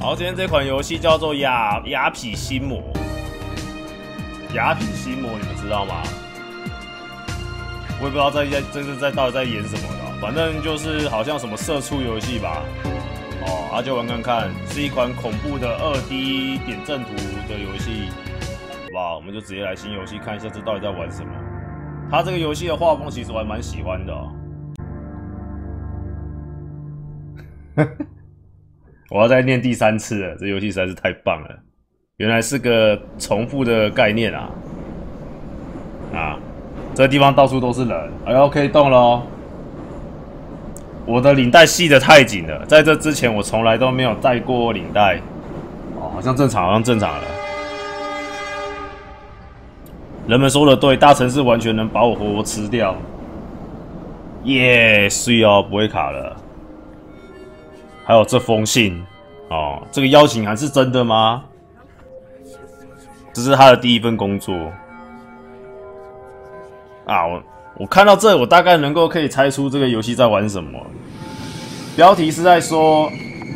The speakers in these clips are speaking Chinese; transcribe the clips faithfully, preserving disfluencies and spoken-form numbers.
好，今天这款游戏叫做雅雅痞心魔。雅痞心魔，你们知道吗？我也不知道在在这是在到底在演什么的，反正就是好像什么社畜游戏吧。哦，啊就玩看看，是一款恐怖的二 D 点阵图的游戏，好不好？我们就直接来新游戏看一下，这到底在玩什么。它这个游戏的画风其实我还蛮喜欢的哦。我要再念第三次了，这游戏实在是太棒了！原来是个重复的概念啊！啊，这个地方到处都是人，哎呦，可以动了哦！我的领带系得太紧了，在这之前我从来都没有戴过领带。哦，好像正常，好像正常了。人们说的对，大城市完全能把我活活吃掉。耶，是哦，不会卡了。还有这封信哦，这个邀请函是真的吗？这是他的第一份工作啊！我我看到这，我大概能够可以猜出这个游戏在玩什么。标题是在说，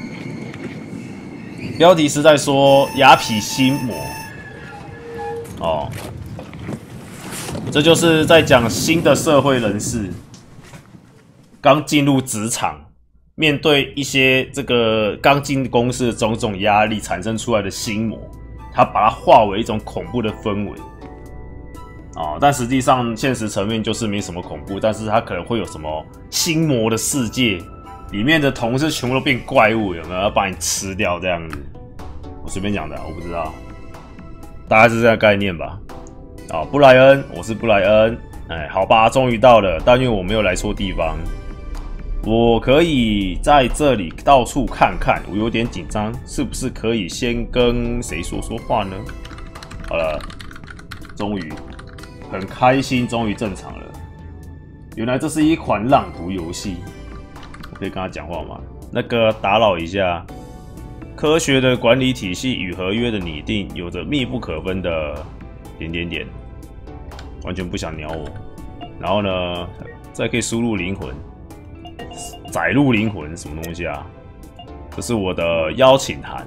标题是在说雅痞心魔哦，这就是在讲新的社会人士刚进入职场。面对一些这个刚进公司的种种压力产生出来的心魔，他把它化为一种恐怖的氛围，哦，但实际上现实层面就是没什么恐怖，但是他可能会有什么心魔的世界，里面的同事全部都变怪物，有没有要把你吃掉这样子？我随便讲的，我不知道，大概是这个概念吧。啊、哦，布莱恩，我是布莱恩，哎，好吧，终于到了，但因为我没有来错地方。我可以在这里到处看看，我有点紧张，是不是可以先跟谁说说话呢？好了，终于很开心，终于正常了。原来这是一款朗读游戏，我可以跟他讲话吗？那个打扰一下，科学的管理体系与合约的拟定有着密不可分的点点点，完全不想鸟我。然后呢，再可以输入灵魂。载入灵魂什么东西啊？这是我的邀请函，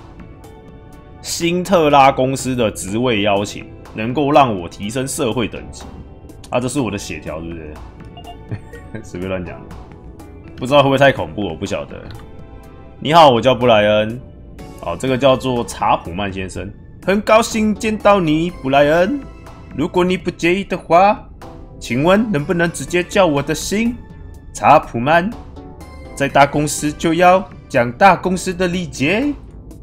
新特拉公司的职位邀请，能够让我提升社会等级。啊，这是我的血条，对不对？随便乱讲，不知道会不会太恐怖，我不晓得。你好，我叫布莱恩。哦，这个叫做查普曼先生，很高兴见到你，布莱恩。如果你不介意的话，请问能不能直接叫我的姓？查普曼，在大公司就要讲大公司的礼节。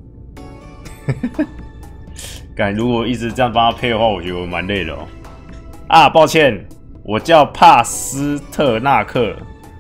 感如果一直这样帮他配的话，我觉得我蛮累的哦。啊，抱歉，我叫帕斯特纳克。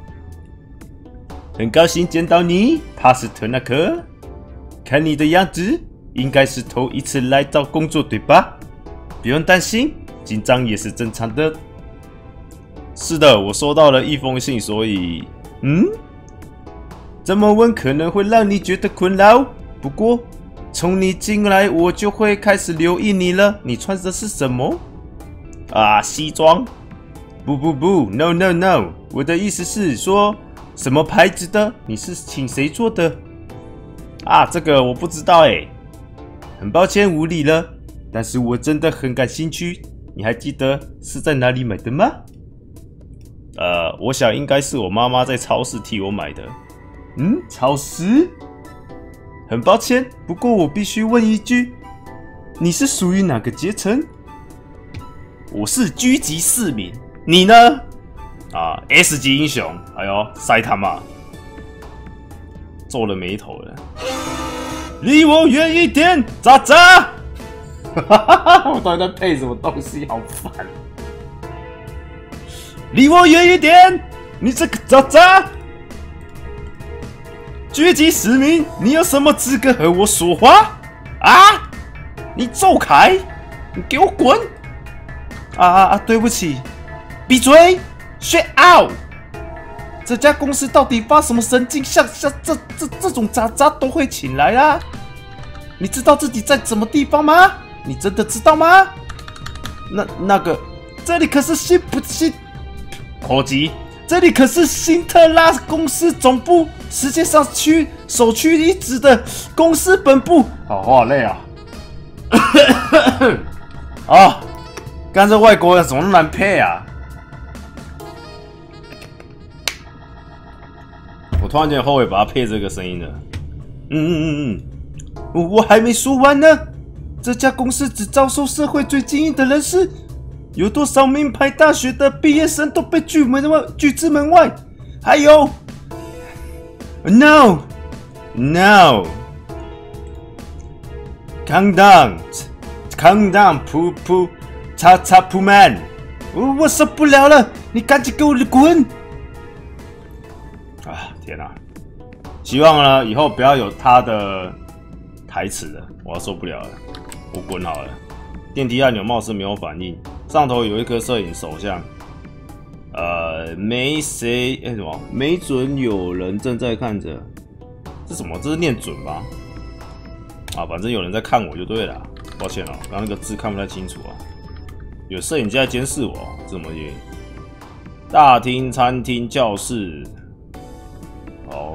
很高兴见到你，帕斯特纳克。看你的样子，应该是头一次来找工作，对吧？不用担心，紧张也是正常的。是的，我收到了一封信，所以，嗯，这么问可能会让你觉得困扰。不过，从你进来，我就会开始留意你了。你穿的是什么？啊，西装？不不不 ，no no no， 我的意思是说，什么牌子的？你是请谁做的？啊，这个我不知道哎，很抱歉无礼了，但是我真的很感兴趣。你还记得是在哪里买的吗？呃，我想应该是我妈妈在超市替我买的。嗯，超市？很抱歉，不过我必须问一句，你是属于哪个阶层？我是狙击市民，你呢？啊 ，S 级英雄。哎呦，塞他妈！皱了眉头了。离我远一点，渣渣！我到底在配什么东西？好烦！离我远一点！你这个渣渣！狙击市民，你有什么资格和我说话？啊！你走开！你给我滚！啊啊啊！对不起，闭嘴 ！Shut out！ 这家公司到底发什么神经？像像这这这种渣渣都会请来啊？你知道自己在什么地方吗？你真的知道吗？那那个，这里可是信不信？口急， 这里可是辛特拉公司总部，世界上区首屈一指的公司本部。好，我好累啊！啊，干这外国人怎么那么难配啊？我突然间后悔把它配这个声音了。嗯嗯嗯嗯，我还没说完呢。这家公司只招收社会最精英的人士，有多少名牌大学的毕业生都被拒门外拒之门外。还有 ，no no， calm down calm down， 噗噗，叉叉噗 man， 我我受不了了，你赶紧给我滚！啊，天哪！希望呢以后不要有他的台词了，我要受不了了。我滚好了。电梯按钮貌似没有反应，上头有一颗摄影手相。呃，没谁，哎、欸、什么？没准有人正在看着。这什么？这是念准吗？啊，反正有人在看我就对了。抱歉哦，刚刚那个字看不太清楚啊。有摄影机在监视我，这什么嘢？大厅、餐厅、教室。好。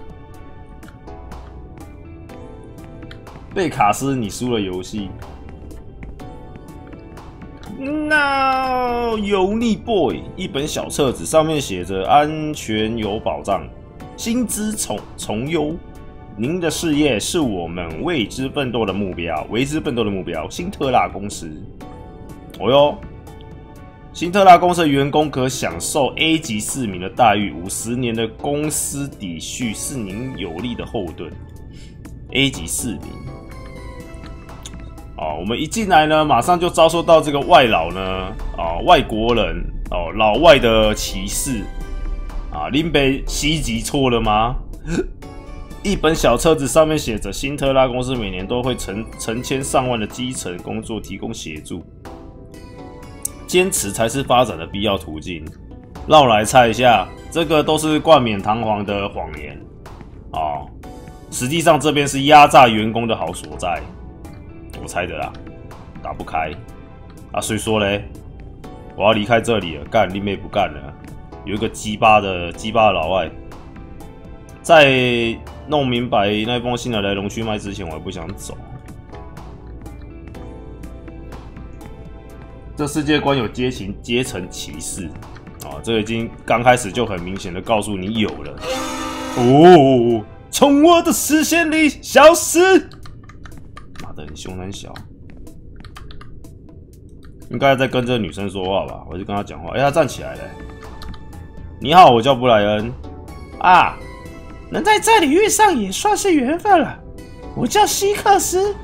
贝卡斯，你输了游戏。No， 油腻 boy， 一本小册子，上面写着“安全有保障，薪资从从优，您的事业是我们为之奋斗的目标，为之奋斗的目标。”辛特拉公司，哦哟，辛特拉公司的员工可享受 A 级市民的待遇，五十年的公司底续是您有力的后盾。A 级市民。哦，我们一进来呢，马上就遭受到这个外劳呢，啊、哦，外国人哦，老外的歧视啊，林北西级错了吗？一本小册子上面写着，辛特拉公司每年都会成成千上万的基层工作提供协助，坚持才是发展的必要途径。让我来猜一下，这个都是冠冕堂皇的谎言啊、哦，实际上这边是压榨员工的好所在。我猜的啦，打不开啊！所以说嘞，我要离开这里了，干林妹不干了。有一个鸡巴的鸡巴的老外，在弄明白那封信的来龙去脉之前，我还不想走。这世界观有阶层阶层歧视啊，这个已经刚开始就很明显的告诉你有了。哦，从我的视线里消失。的你胸很小，应该在跟这个女生说话吧？我就跟她讲话。哎、欸，她站起来了。你好，我叫布莱恩。啊，能在这里遇上也算是缘分了。我叫希克斯。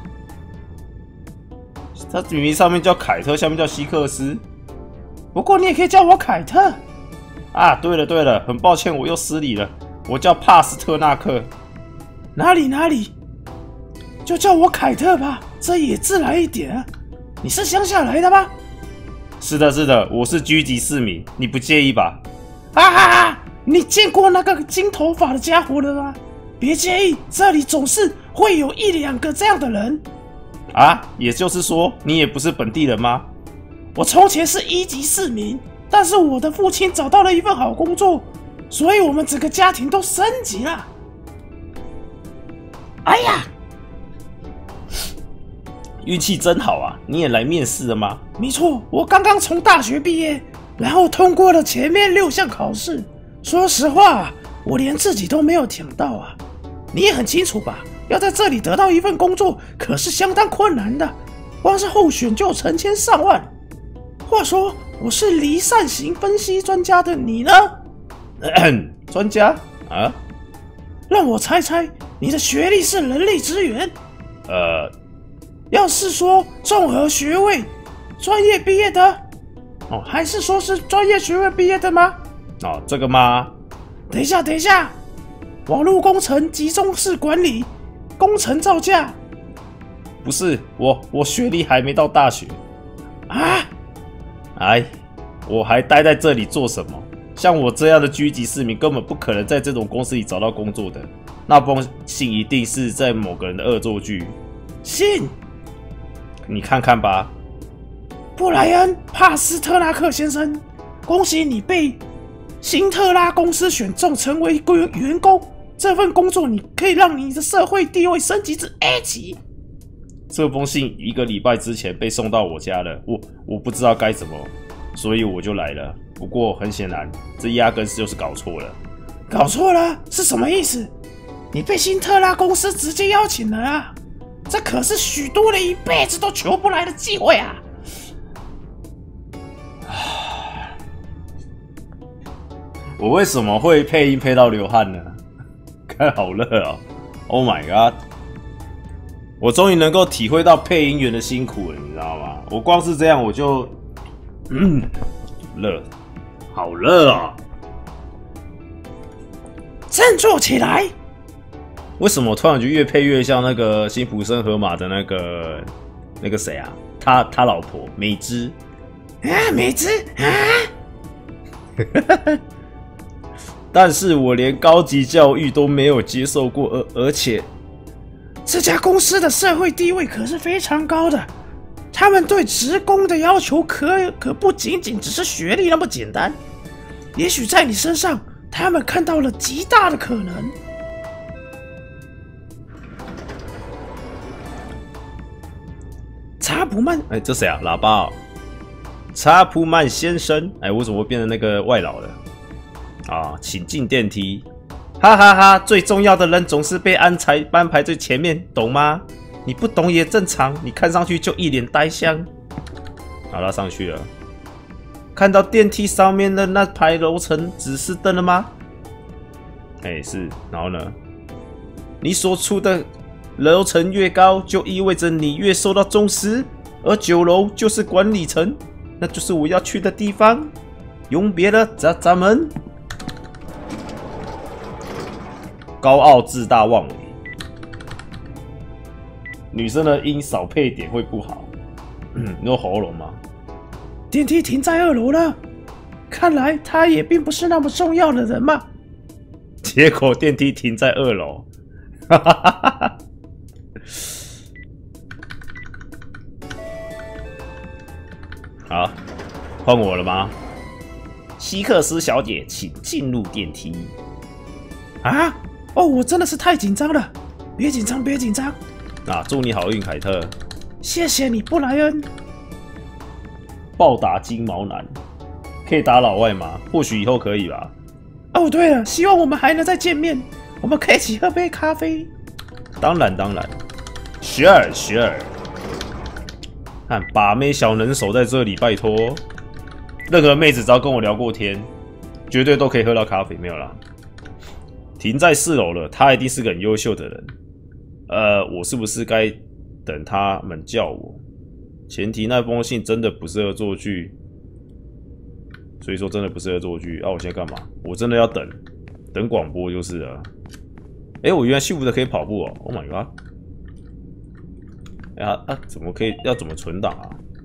他明明上面叫凯特，下面叫希克斯。不过你也可以叫我凯特。啊，对了对了，很抱歉我又失礼了。我叫帕斯特纳克。哪里哪里？就叫我凯特吧，这也自然一点啊。你是乡下来的吗？是的，是的，我是居级市民，你不介意吧？啊哈哈！你见过那个金头发的家伙了吗？别介意，这里总是会有一两个这样的人。啊，也就是说，你也不是本地人吗？我从前是一级市民，但是我的父亲找到了一份好工作，所以我们整个家庭都升级了。哎呀！运气真好啊！你也来面试了吗？没错，我刚刚从大学毕业，然后通过了前面六项考试。说实话，我连自己都没有抢到啊！你也很清楚吧？要在这里得到一份工作，可是相当困难的，光是候选就成千上万。话说，我是离散型分析专家的你呢？专家啊？让我猜猜，你的学历是人力资源？呃。要是说综合学位专业毕业的，哦，还是说是专业学位毕业的吗？哦，这个吗？等一下，等一下，网络工程集中式管理，工程造价。不是，我我学历还没到大学。啊？哎，我还待在这里做什么？像我这样的居级市民根本不可能在这种公司里找到工作的。那封信一定是在某个人的恶作剧。信？你看看吧，布莱恩·帕斯特纳克先生，恭喜你被辛特拉公司选中成为员员工，这份工作你可以让你的社会地位升级至 A 级。 这封信一个礼拜之前被送到我家了，我我不知道该怎么，所以我就来了。不过很显然，这压根是就是搞错了。 搞错了是什么意思？你被辛特拉公司直接邀请了啊！这可是许多人一辈子都求不来的机会啊！ 我为什么会配音配到流汗呢？看好热哦 ！Oh my god！ 我终于能够体会到配音员的辛苦了，你知道吗？我光是这样我就，嗯，热，好热啊！ 振作起来！ 为什么我突然就越配越像那个辛普森河马的那个那个谁啊？他他老婆美芝啊，美芝啊！ 但是我连高级教育都没有接受过，而而且这家公司的社会地位可是非常高的，他们对职工的要求可可不仅仅只是学历那么简单。也许在你身上，他们看到了极大的可能。查普曼， 哎，这谁啊？喇叭哦，查普曼先生，哎，我怎么会变成那个外劳了？啊，请进电梯！哈哈哈！最重要的人总是被安排安排最前面，懂吗？你不懂也正常，你看上去就一脸呆相。好了，上去了。看到电梯上面的那排楼层指示灯了吗？哎，是。然后呢？你所处的楼层越高，就意味着你越受到重视，而九楼就是管理层，那就是我要去的地方。永别了，咱咱们。高傲自大妄为，女生的音少配点会不好。嗯，你有喉咙吗？ 电梯停在二楼了，看来他也并不是那么重要的人嘛。 结果电梯停在二楼，哈哈哈哈！好，换我了吗？希克斯小姐，请进入电梯。 啊！哦，我真的是太紧张了，别紧张，别紧张。 啊，祝你好运，凯特。 谢谢你，布莱恩。 暴打金毛男，可以打老外吗？或许以后可以吧。 哦，对了，希望我们还能再见面，我们可以一起喝杯咖啡。 当然，当然。Sure, sure。看把妹小能手在这里，拜托。任何妹子只要跟我聊过天，绝对都可以喝到咖啡，没有啦。停在四楼了，他一定是个很优秀的人。呃，我是不是该等他们叫我？前提那封信真的不是恶作剧，所以说真的不是恶作剧。啊，我现在干嘛？我真的要等，等广播就是了。哎，我原来幸福的可以跑步哦 ！Oh my god！ 哎呀啊，怎么可以？要怎么存档啊？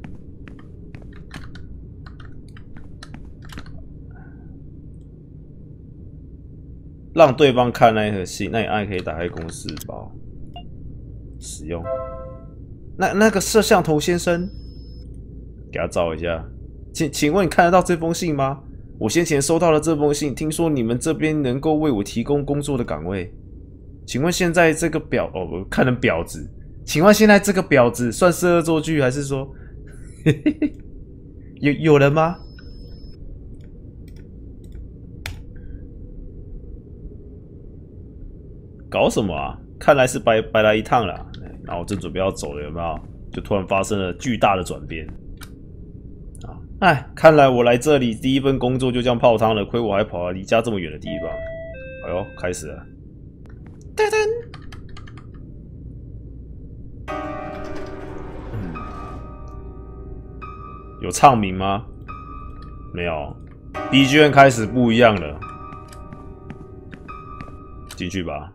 让对方看那一盒信，那你按可以打开公司包，使用。那那个摄像头先生，给他照一下。请请问你看得到这封信吗？我先前收到了这封信，听说你们这边能够为我提供工作的岗位。请问现在这个婊哦，我看成婊子。请问现在这个婊子算是恶作剧，还是说有有人吗？搞什么啊？看来是白白来一趟啦。然后我正准备要走了，有没有？就突然发生了巨大的转变。啊，哎，看来我来这里第一份工作就这样泡汤了，亏我还跑到离家这么远的地方。哎呦，开始了。 噔噔。 嗯，有唱名吗？没有。B G M 开始不一样了。进去吧。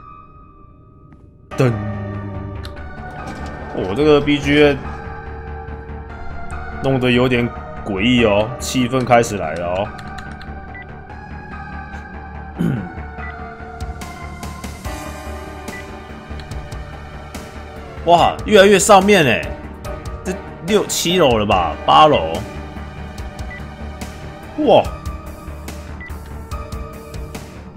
噔！我、哦、这个 B G M 弄得有点诡异哦，气氛开始来了哦。哇，越来越上面哎，这六七楼了吧？八楼？哇！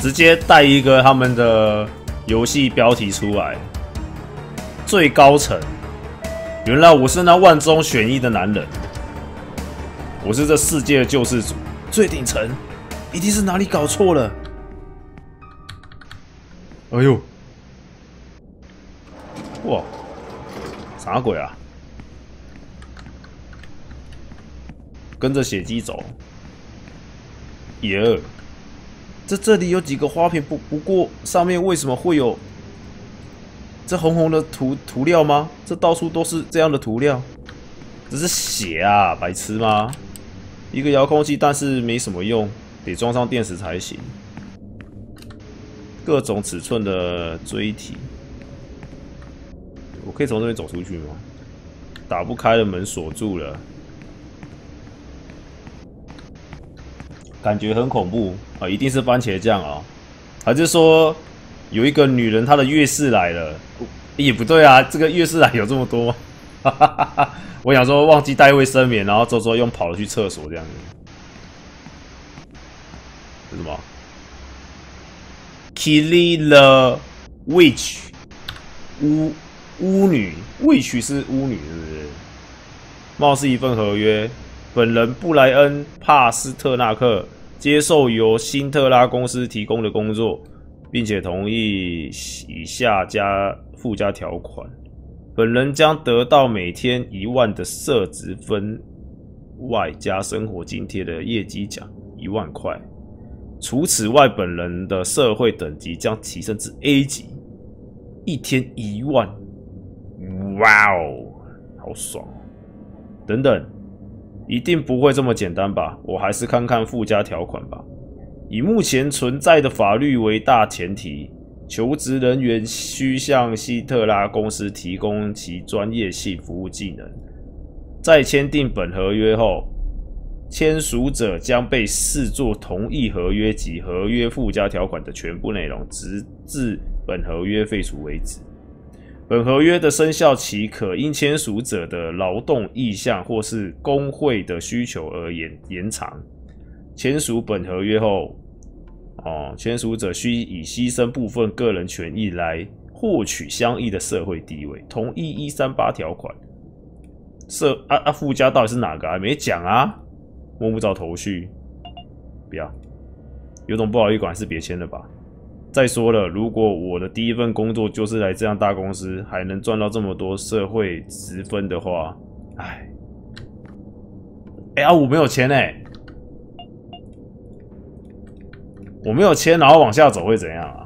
直接带一个他们的游戏标题出来，最高层。原来我是那万中选一的男人，我是这世界的救世主。最顶层，一定是哪里搞错了。哎呦，哇，啥鬼啊？跟着血迹走。耶，这这里有几个花瓶，不不过上面为什么会有这红红的涂涂料吗？这到处都是这样的涂料，这是血啊，白痴吗？一个遥控器，但是没什么用，得装上电池才行。各种尺寸的锥体，我可以从这边走出去吗？打不开的门锁住了，感觉很恐怖啊！一定是番茄酱啊，还是说有一个女人她的月事来了？也不对啊，这个月事来有这么多吗？哈哈哈哈！我想说忘记带卫生棉，然后周周用跑了去厕所这样子。是什么 ？Kill the witch， 巫巫女 ，witch 是巫女，是不是？貌似一份合约。本人布莱恩·帕斯特纳克接受由辛特拉公司提供的工作，并且同意以下加附加条款。本人将得到每天一万的社值分，外加生活津贴的业绩奖一万块。除此外，本人的社会等级将提升至 A 级，一天一万。哇哦，好爽哦！等等，一定不会这么简单吧？我还是看看附加条款吧。以目前存在的法律为大前提。求职人员需向希特拉公司提供其专业性服务技能。在签订本合约后，签署者将被视作同意合约及合约附加条款的全部内容，直至本合约废除为止。本合约的生效期可因签署者的劳动意向或是工会的需求而延延长。签署本合约后，哦，签署者需以牺牲部分个人权益来获取相应的社会地位。同意一三八条款。社啊啊，附加到底是哪个啊？没讲啊，摸不着头绪。不要，有种不好意思，还是别签了吧。再说了，如果我的第一份工作就是来这样大公司，还能赚到这么多社会积分的话，唉，哎、欸、啊，我没有签哎、欸。我没有签，然后往下走会怎样啊？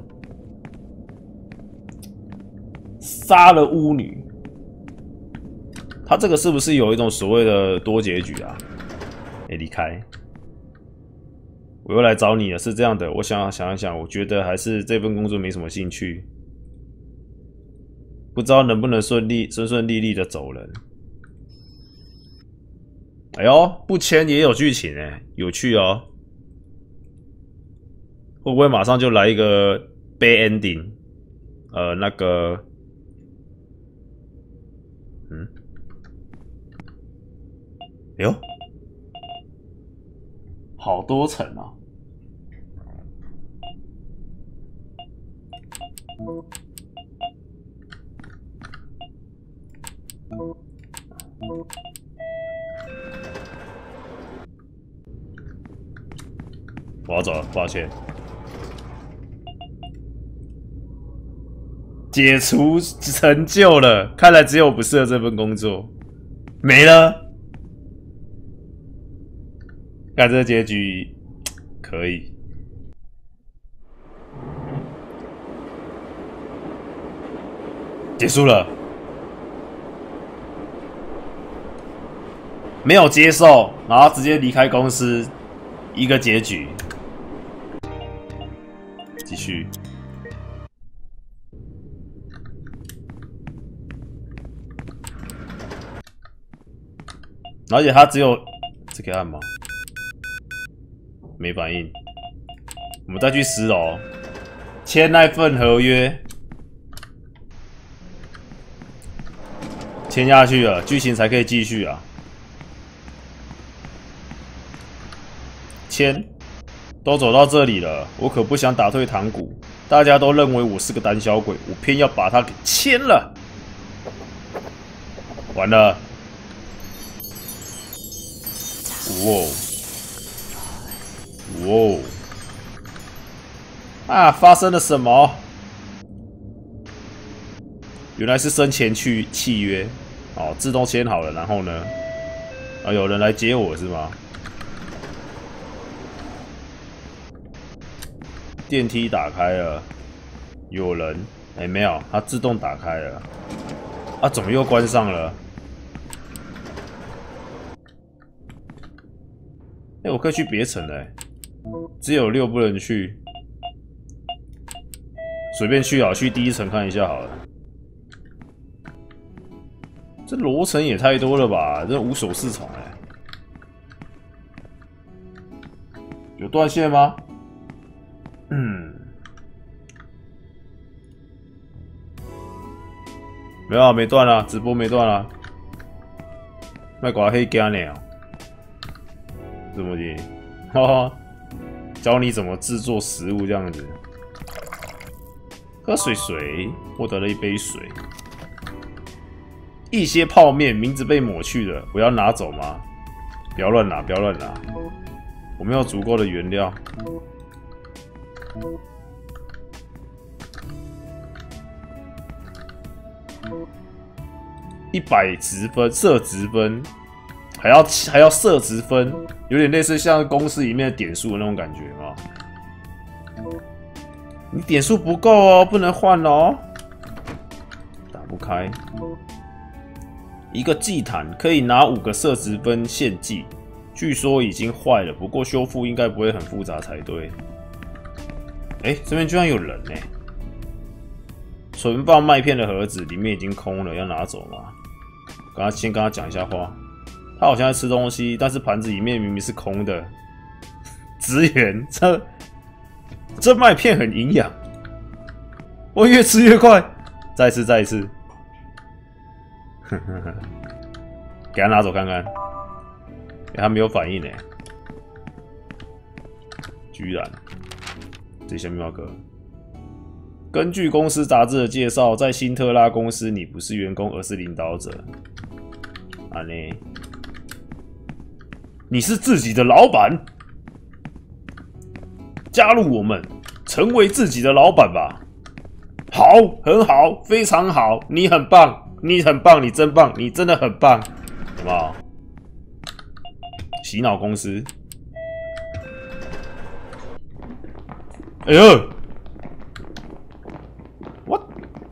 杀了巫女，他这个是不是有一种所谓的多结局啊？哎，离开，我又来找你了，是这样的。我想想一想，我觉得还是这份工作没什么兴趣，不知道能不能顺利顺顺利利的走人。哎呦，不签也有剧情哎，有趣哦。会不会马上就来一个 bad ending？ 呃，那个，嗯，哎呦，好多层啊！我要走了，抱歉。解除成就了，看来只有我不适合这份工作，没了。看这结局可以，结束了，没有接受，然后直接离开公司，一个结局，继续。而且他只有这个按吗？没反应。我们再去十楼签那份合约，签下去了，剧情才可以继续啊。签， 都走到这里了，我可不想打退堂鼓。大家都认为我是个胆小鬼，我偏要把他给签了。完了！哇哇！啊，发生了什么？原来是生前去契约，哦，自动签好了。然后呢？啊，有人来接我是吗？电梯打开了，有人？哎、欸，没有，它自动打开了。啊，怎么又关上了？哎、欸，我可以去别层了、欸，只有六不能去，随便去啊，去第一层看一下好了。这楼层也太多了吧，这无所适从哎。有断线吗？嗯，没有啊，没断啊，直播没断啊。卖瓜黑干呢？怎么的？哈哈，教你怎么制作食物这样子。喝水水，获得了一杯水。一些泡面名字被抹去了，我要拿走吗？不要乱拿，不要乱拿。我没有足够的原料。一百值分，设值分，还要还要设值分，有点类似像公司里面的点数的那种感觉嘛。你点数不够哦，不能换哦。打不开。一个祭坛可以拿五个设值分献祭，据说已经坏了，不过修复应该不会很复杂才对。哎、欸，这边居然有人呢、欸！存放麦片的盒子里面已经空了，要拿走吗？跟他先跟他讲一下话。他好像在吃东西，但是盘子里面明明是空的。职员，这这麦片很营养，我越吃越快。再一次，再一次。给他拿走看看，欸、他没有反应呢、欸，居然，这些妙哥。根据公司杂志的介绍，在辛特拉公司，你不是员工，而是领导者。啊呢，你是自己的老板，加入我们，成为自己的老板吧。好，很好，非常好，你很棒。你很棒，你真棒，你真的很棒，好不好？洗脑公司，哎呦 ，what？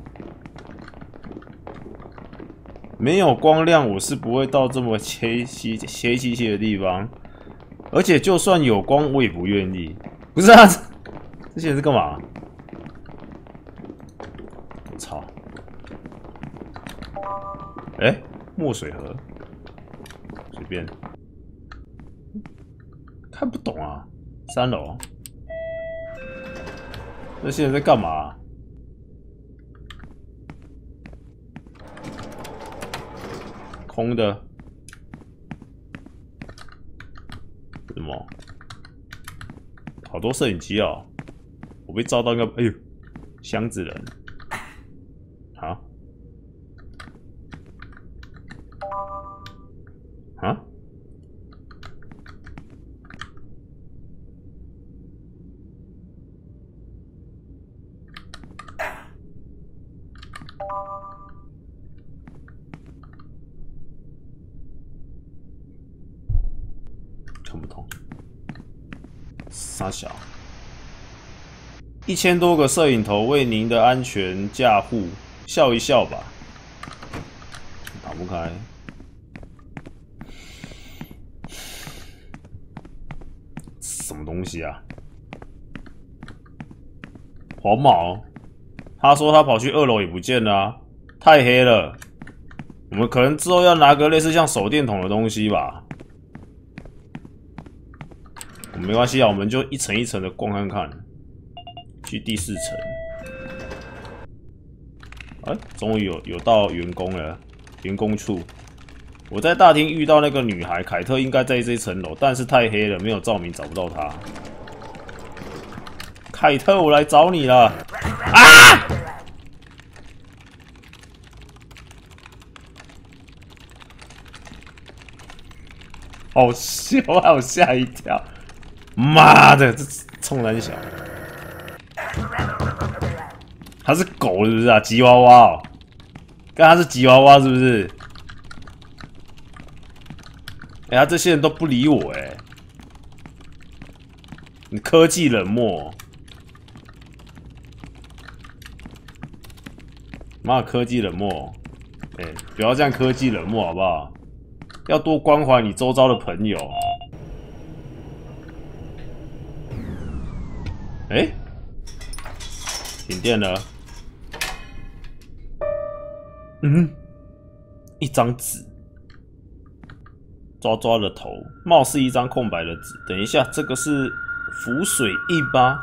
没有光亮，我是不会到这么黑漆黑漆漆的地方，而且就算有光，我也不愿意。不是啊，这些人是干嘛？操！哎、欸，墨水盒，随便，看不懂啊。三楼，那些人在干嘛？空的，什么？好多摄影机哦！我被照到一个，哎呦，箱子人，啊？啊？看不懂，傻小，一千多个摄影头为您的安全驾护，笑一笑吧。打不开。什么东西啊？黄毛，他说他跑去二楼也不见了啊，太黑了。我们可能之后要拿个类似像手电筒的东西吧。没关系啊，我们就一层一层的逛看看。去第四层。哎、欸，终于有有到员工了，员工处。我在大厅遇到那个女孩，凯特应该在这一层楼，但是太黑了，没有照明，找不到她。 凯特，我来找你了！啊！好笑啊！我吓一跳！妈的，这冲人小！他是狗是不是啊？吉娃娃哦，刚他是吉娃娃是不是？哎、欸，他这些人都不理我哎、欸！你科技冷漠，妈科技冷漠！哎、欸，不要这样科技冷漠好不好？要多关怀你周遭的朋友。哎、欸，停电了。嗯，一张纸，抓抓的头，貌似一张空白的纸。等一下，这个是浮水印吗？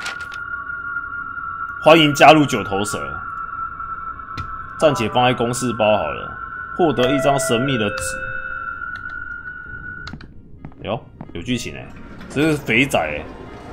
欢迎加入九头蛇，暂且放在公事包好了。获得一张神秘的纸。哟，有剧情哎、欸，这是肥仔哎、欸。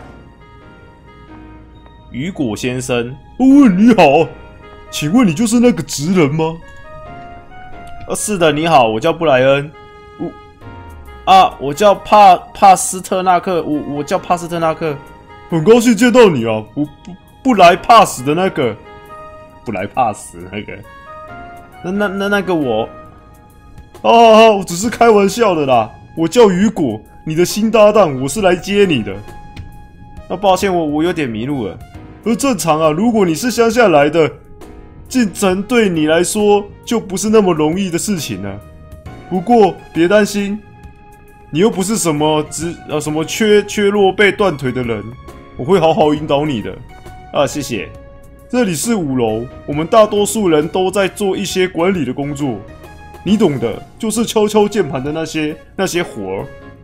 雨果先生， 哦，你好，请问你就是那个职人吗？ 呃，是的，你好，我叫布莱恩。我啊，我叫帕帕斯特纳克，我我叫帕斯特纳克。 很高兴见到你啊，不不不来怕死的那个， 不来怕死那个。那那那那个我， 啊啊！我只是开玩笑的啦。我叫雨果，你的新搭档，我是来接你的。 那抱歉，我我有点迷路了。 而正常啊，如果你是乡下来的，进城对你来说就不是那么容易的事情了。不过别担心，你又不是什么只呃什么缺缺弱被断腿的人，我会好好引导你的。 啊，谢谢。 这里是五楼，我们大多数人都在做一些管理的工作，你懂的，就是敲敲键盘的那些那些活儿。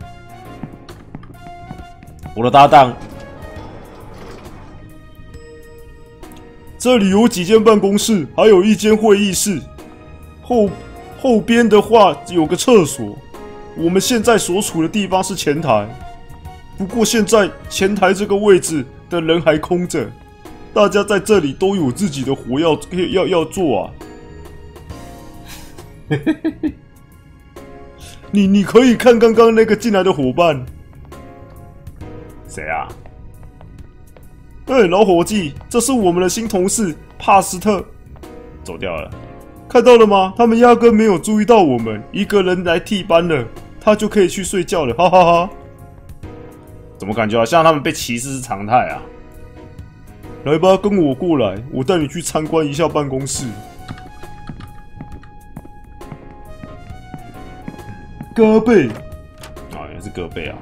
我的搭档， 这里有几间办公室，还有一间会议室。后后边的话有个厕所。我们现在所处的地方是前台，不过现在前台这个位置的人还空着。大家在这里都有自己的活要要要做啊！你你可以看刚刚那个进来的伙伴， 谁啊？ 哎、欸，老伙计，这是我们的新同事帕斯特， 走掉了。 看到了吗？他们压根没有注意到我们，一个人来替班了，他就可以去睡觉了，哈哈哈！ 怎么感觉好像他们被歧视是常态啊？ 来吧，跟我过来，我带你去参观一下办公室。戈贝， 啊，原来是戈贝啊！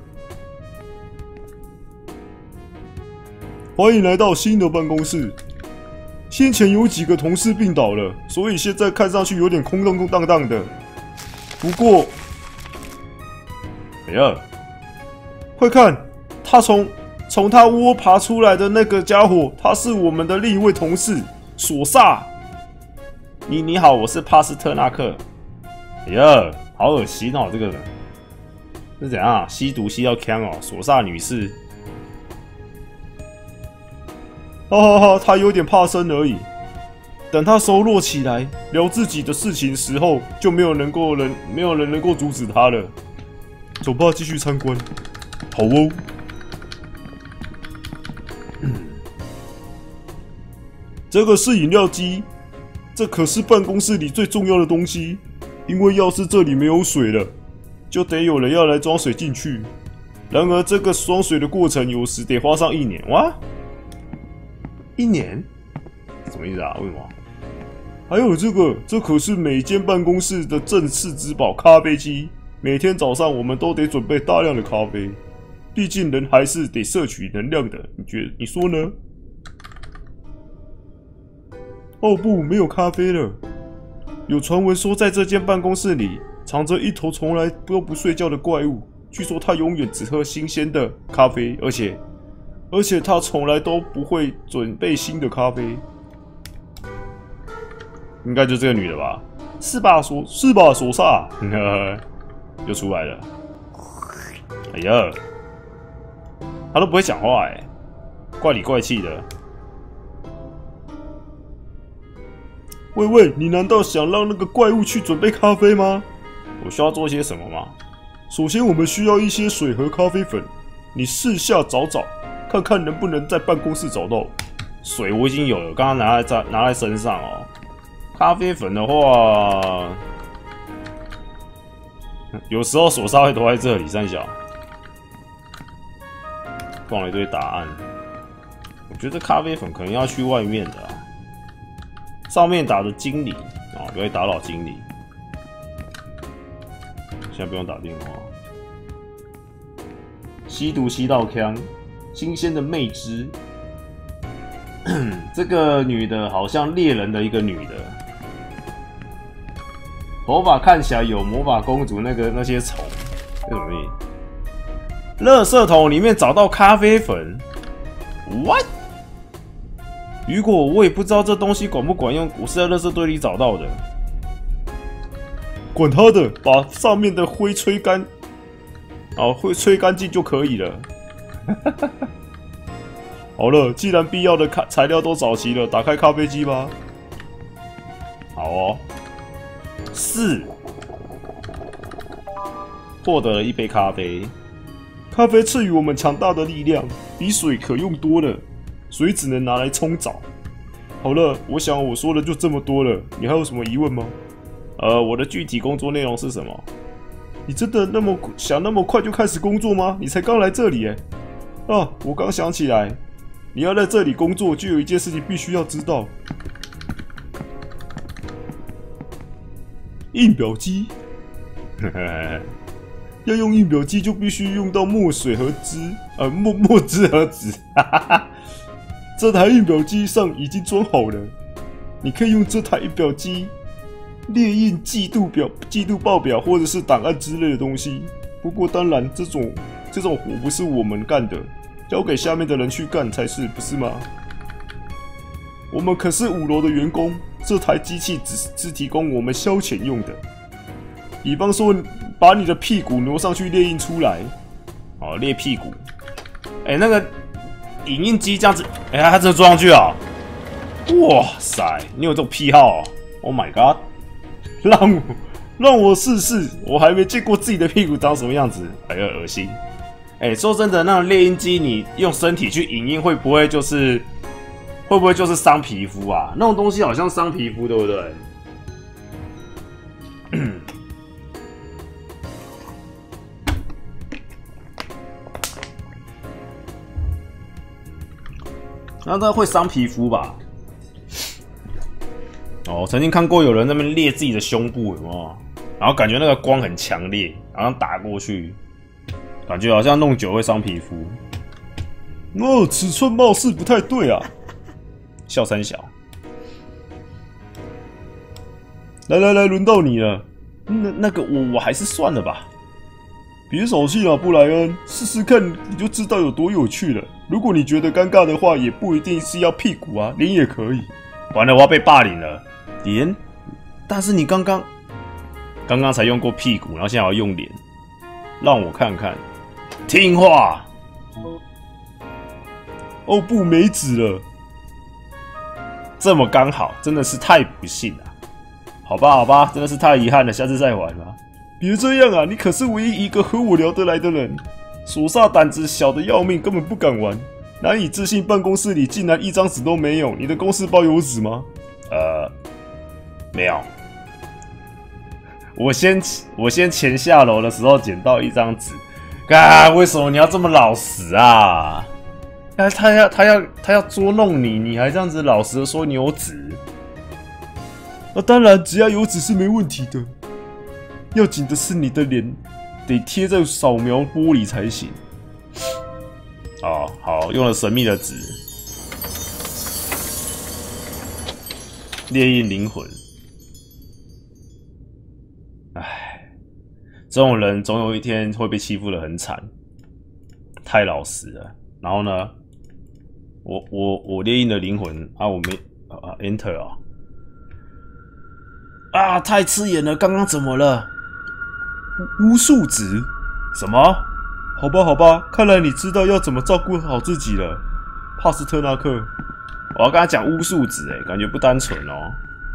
欢迎来到新的办公室。先前有几个同事病倒了，所以现在看上去有点空空荡荡的。不过， 哎呀， 快看，他从从他窝爬出来的那个家伙，他是我们的另一位同事索萨。 你你好，我是帕斯特纳克。哎呀，好恶心哦，这个人是怎样啊？吸毒吸到呛哦，索萨女士。 哈哈哈，他有点怕生而已。等他收落起来，聊自己的事情时候，就没有能够人没有人能够阻止他了。走吧，继续参观。好哦。这个是饮料机，这可是办公室里最重要的东西。因为要是这里没有水了，就得有人要来装水进去。然而，这个装水的过程有时得花上一年。哇， 一年？什么意思啊？为什么？ 还有这个，这可是每间办公室的正式之宝——咖啡机。每天早上我们都得准备大量的咖啡，毕竟人还是得摄取能量的。你觉得？你说呢？哦不，没有咖啡了。有传闻说，在这间办公室里藏着一头从来都不睡觉的怪物。据说他永远只喝新鲜的咖啡，而且，而且他从来都不会准备新的咖啡。 应该就这个女的吧？ 是吧，索是吧，索萨？ 又出来了。哎呀，他都不会讲话哎、欸。 怪里怪气的。 喂喂，你难道想让那个怪物去准备咖啡吗？ 我需要做些什么吗？ 首先，我们需要一些水和咖啡粉。你四下找找，看看能不能在办公室找到。 水我已经有了，刚刚拿在拿在身上哦。咖啡粉的话，有时候手上会都在这里。三小放了一堆答案，我觉得咖啡粉可能要去外面的、啊，上面打的经理啊、哦，不要打扰经理。现在不用打电话。吸毒吸到呛，新鲜的魅汁。这个女的好像猎人的一个女的，头发看起来有魔法公主那个那些虫，这什么意思？垃圾桶里面找到咖啡粉 ，what？ 如果我也不知道这东西管不管用，我是在垃圾堆里找到的。 管他的，把上面的灰吹干，哦，灰吹干净就可以了。好了，既然必要的材料都找齐了，打开咖啡机吧。 好哦，四，获得了一杯咖啡。 咖啡赐予我们强大的力量，比水可用多了。水只能拿来冲澡。好了，我想我说的就这么多了，你还有什么疑问吗？ 呃，我的具体工作内容是什么？ 你真的那么想那么快就开始工作吗？你才刚来这里耶。啊，我刚想起来，你要在这里工作，就有一件事情必须要知道。印表机。要用印表机就必须用到墨水和汁，呃，墨墨汁和纸。这台印表机上已经装好了，你可以用这台印表机列印季度表、季度报表或者是档案之类的东西。不过当然，这种这种活不是我们干的，交给下面的人去干才是，不是吗？我们可是五楼的员工，这台机器只是提供我们消遣用的。比方说，把你的屁股挪上去列印出来。 哦，列屁股。哎、欸，那个影印机这样子，哎、欸，它真的装上去啊！哇塞，你有这种癖好、哦、？Oh my god！ 让我让我试试，我还没见过自己的屁股长什么样子， 哎呀，恶心！哎、欸，说真的，那种列印机，你用身体去影印，会不会就是会不会就是伤皮肤啊？那种东西好像伤皮肤，对不对？那这会伤皮肤吧？哦，曾经看过有人在那边裂自己的胸部，有没有？然后感觉那个光很强烈，然后打过去，感觉好像弄久会伤皮肤。 哦，尺寸貌似不太对啊。 笑三小， 来来来，轮到你了。 那那个我我还是算了吧。 别扫兴啊，布莱恩，试试看你就知道有多有趣了。如果你觉得尴尬的话，也不一定是要屁股啊，脸也可以。 完了，我要被霸凌了。脸？但是你刚刚刚刚才用过屁股，然后现在要用脸，让我看看。听话。 哦不，没纸了。 这么刚好，真的是太不幸了。好吧，好吧，真的是太遗憾了，下次再玩吧。 别这样啊，你可是唯一一个和我聊得来的人。索萨胆子小的要命，根本不敢玩。难以置信，办公室里竟然一张纸都没有。你的公事包有纸吗？ 呃，没有。我先我先前下楼的时候捡到一张纸。啊，为什么你要这么老实啊？他他要他要他要捉弄你，你还这样子老实的说你有纸？ 那、啊、当然，只要有纸是没问题的。要紧的是你的脸得贴在扫描玻璃才行。 哦，好，用了神秘的纸，列印灵魂。唉，这种人总有一天会被欺负得很惨，太老实了。然后呢，我我我列印的灵魂啊，我没啊 Enter 啊，啊，太刺眼了！刚刚怎么了？ 巫术值？ 什么？ 好吧，好吧，看来你知道要怎么照顾好自己了。 帕斯特纳克， 我要跟他讲巫术值，哎，感觉不单纯哦。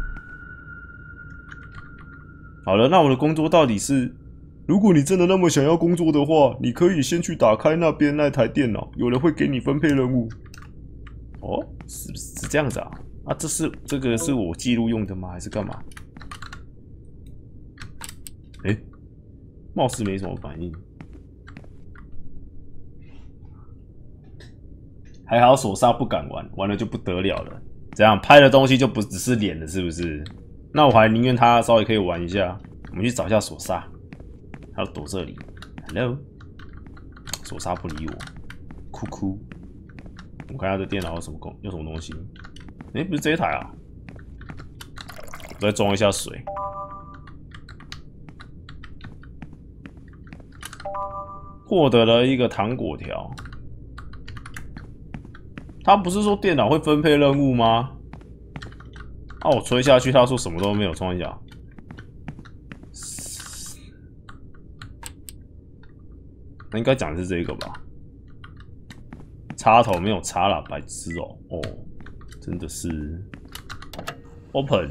好了，那我的工作到底是？如果你真的那么想要工作的话，你可以先去打开那边那台电脑，有人会给你分配任务。 哦，是是这样子啊？啊，这是这个是我记录用的吗？还是干嘛？哎、欸，貌似没什么反应。还好索萨不敢玩，玩了就不得了了。这样拍的东西就不只是脸了，是不是？那我还宁愿他稍微可以玩一下。我们去找一下索萨。他要躲这里 ，Hello， 索萨不理我，哭哭。我看他的电脑有什么功，有什么东西？哎、欸，不是这一台啊！我再装一下水。获得了一个糖果条。他不是说电脑会分配任务吗？啊，我吹下去，他说什么都没有，冲一下。那应该讲的是这个吧？插头没有插啦，白痴哦！哦，真的是 open。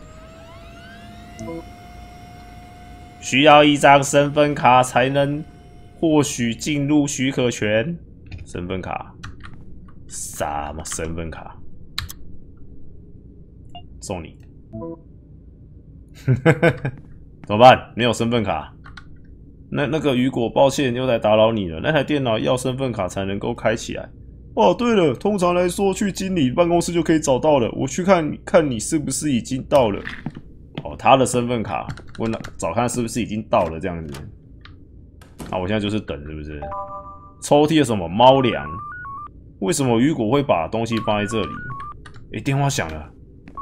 需要一张身份卡才能获取进入许可权。身份卡，什么身份卡？送你。怎么办？没有身份卡。那那个雨果，抱歉又来打扰你了。那台电脑要身份卡才能够开起来。 哦，对了，通常来说，去经理办公室就可以找到了。我去看看你是不是已经到了。 哦，他的身份卡，问找看是不是已经到了这样子。那我现在就是等，是不是？抽屉有什么猫粮？为什么雨果会把东西放在这里？哎，电话响了。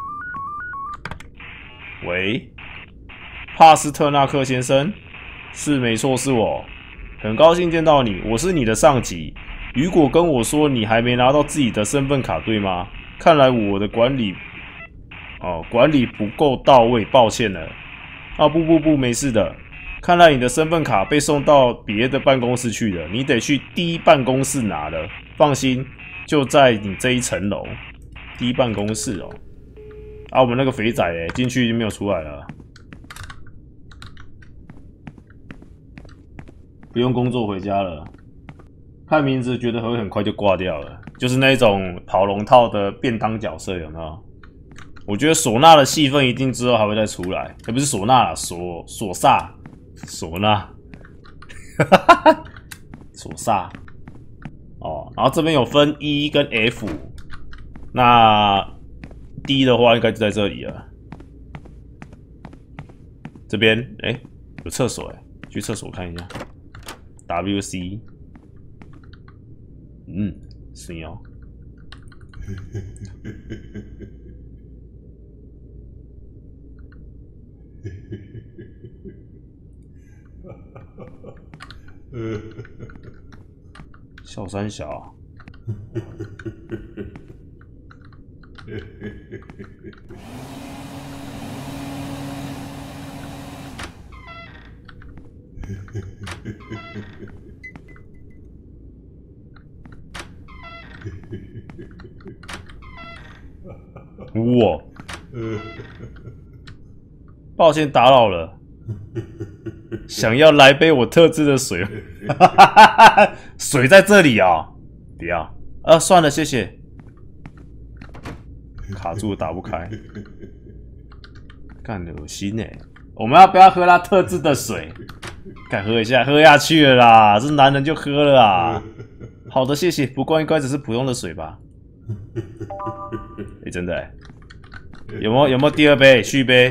喂，帕斯特纳克先生。是没错，是我，很高兴见到你。我是你的上级。雨果跟我说你还没拿到自己的身份卡，对吗？看来我的管理，哦，管理不够到位，抱歉了。啊，不不不，没事的。看来你的身份卡被送到别的办公室去了，你得去第一办公室拿了。放心，就在你这一层楼。第一办公室哦。啊，我们那个肥仔哎，进去已经没有出来了。不用工作回家了，看名字觉得会很快就挂掉了，就是那种跑龙套的便当角色，有没有？我觉得唢呐的戏份一定之后还会再出来，也、欸、不是唢呐啦，唢唢萨，唢呐，唢萨。哦，然后这边有分 E 跟 F， 那 D 的话应该就在这里了。这边哎、欸、有厕所哎、欸，去厕所看一下。W C， 嗯，行哦。笑三小。哇！抱歉打扰了，想要来杯我特制的水？水在这里啊、哦！不要，啊，算了，谢谢。卡住了，打不开，干恶心哎！我们要不要喝他特制的水？敢喝一下，喝下去了啦！这男人就喝了啊！好的，谢谢。不过应该只是普通的水吧？哎、欸，真的、欸，有没有有没有第二杯续杯？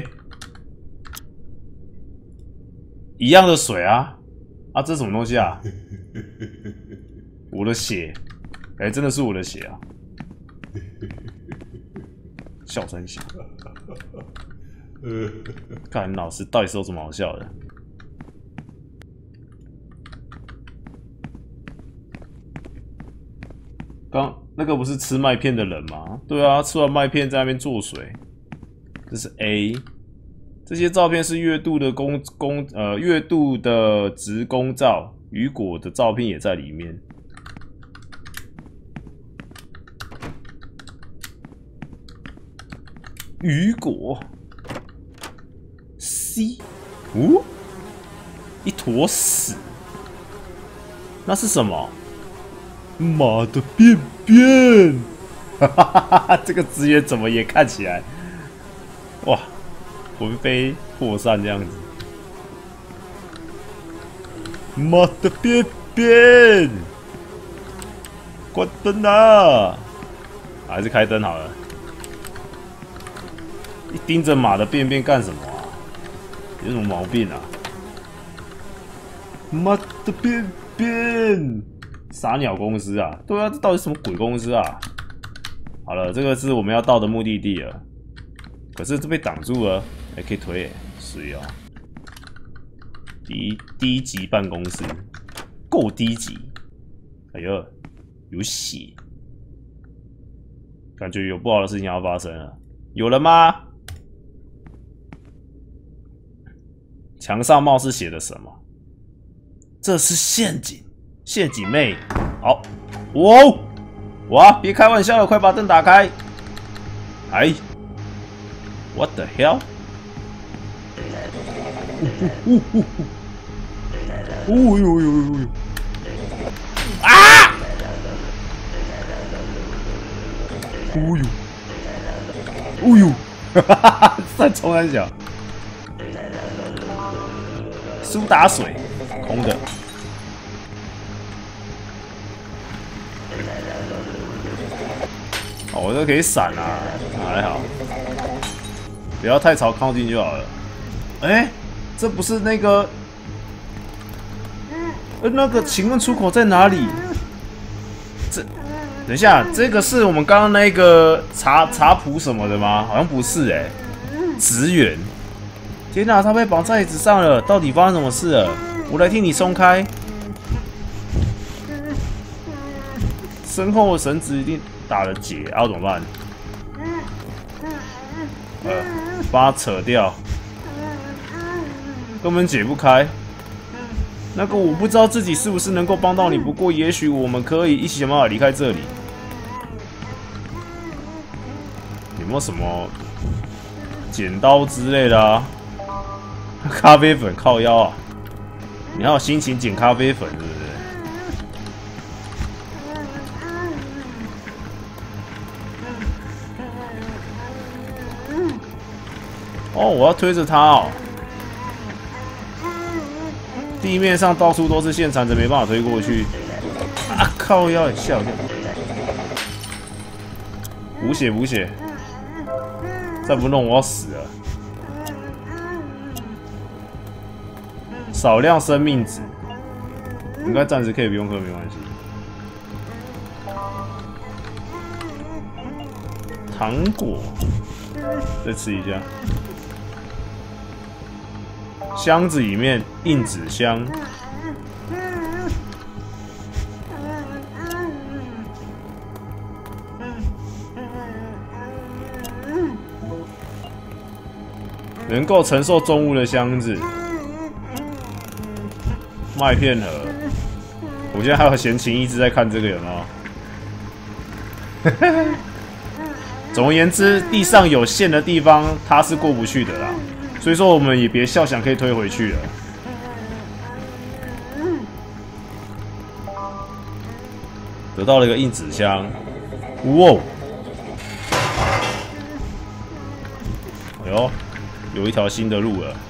一样的水啊！啊，这是什么东西啊？我的血！哎、欸，真的是我的血啊！笑三小。看老师到底是有什么好笑的？刚那个不是吃麦片的人吗？对啊，吃完麦片在那边做水。这是 A， 这些照片是月度的公公呃月度的职工照，雨果的照片也在里面。 雨果 C， 哦，一坨屎，那是什么？ 马的便便！ 哈哈哈哈！这个资源怎么也看起来，哇，魂飞魄散这样子。 马的便便！关灯啊！ 还是开灯好了。一盯着马的便便干什么啊？有什么毛病啊？ 马的便便！ 傻鸟公司啊！对啊，这到底什么鬼公司啊？好了，这个是我们要到的目的地了。可是这被挡住了，还、欸、可以推耶，是哦。低低级办公室，够低级。哎呦，有血，感觉有不好的事情要发生了。有人吗？墙上貌似写的什么？这是陷阱，陷阱妹。好，哇哦！哇！别开玩笑了，快把灯打开！哎 ，What the hell？ 呜呜呜！哦呦呦呦呦！ 啊！ 哦呦！哦呦！ 哈哈哈！再冲三小，苏打水，空的。哦，我这可以闪啊，还好，不要太朝靠近就好了。哎、欸，这不是那个，呃，那个，请问出口在哪里？这，等一下，这个是我们刚刚那个茶茶谱什么的吗？好像不是哎、欸，职员。天哪，他被绑在椅子上了，到底发生什么事了？我来替你松开。身后的绳子一定打了结，然、啊、后怎么办？呃，把它扯掉，根本解不开。那个我不知道自己是不是能够帮到你，不过也许我们可以一起想办法离开这里。有没有什么剪刀之类的啊？咖啡粉靠腰啊！你还有心情捡咖啡粉是不是？哦，我要推着它哦。地面上到处都是线缠着，没办法推过去。啊靠腰，笑笑。补血补血，再不弄我要死了。少量生命值，应该暂时可以不用喝，没关系。糖果，再吃一下。箱子里面硬纸箱，能够承受重物的箱子，麦片盒。我现在还有闲情逸致在看这个，有没有？总而言之，地上有线的地方，它是过不去的啦。所以说，我们也别笑想可以推回去了。得到了一个硬纸箱，哇！哎呦，有一条新的路了。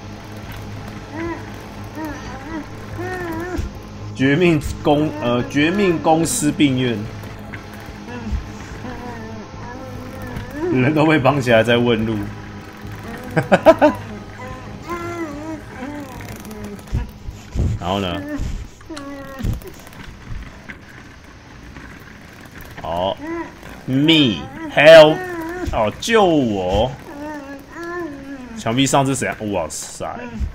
绝命公呃，绝命公司病院，人都被绑起来在问路。然后呢？好 ，me help， 哦，救我！墙壁上是谁啊？哇塞！